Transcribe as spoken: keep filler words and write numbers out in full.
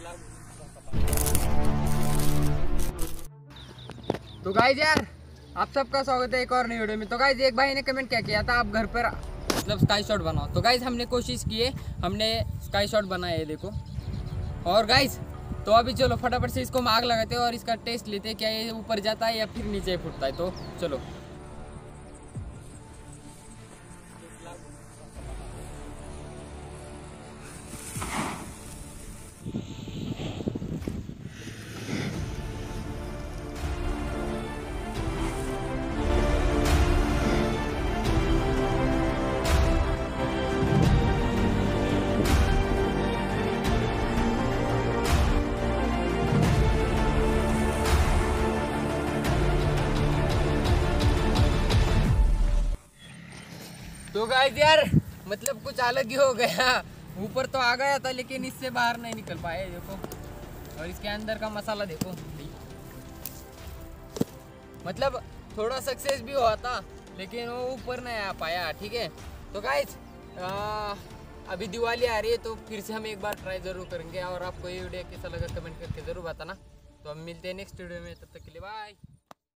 तो गाइस यार आप सबका स्वागत है एक और नई वीडियो में। तो गाइस एक भाई ने कमेंट क्या किया था, आप घर पर मतलब स्काई शॉट बनाओ। तो गाइस हमने कोशिश की है, हमने स्काई शॉट बनाया है देखो। और गाइस तो अभी चलो फटाफट से इसको हम आग लगाते हैं और इसका टेस्ट लेते हैं, क्या ये ऊपर जाता है या फिर नीचे फूटता है। तो चलो तो गाइस यार मतलब कुछ अलग ही हो गया। ऊपर तो आ गया था लेकिन इससे बाहर नहीं निकल पाए देखो। और इसके अंदर का मसाला देखो, मतलब थोड़ा सक्सेस भी हुआ था लेकिन वो ऊपर नहीं आ पाया। ठीक है तो गाइस अभी दिवाली आ रही है तो फिर से हम एक बार ट्राई ज़रूर करेंगे। और आपको ये वीडियो कैसा लगा कमेंट करके ज़रूर बताना। तो हम मिलते हैं नेक्स्ट वीडियो में, तब तक के लिए बाय।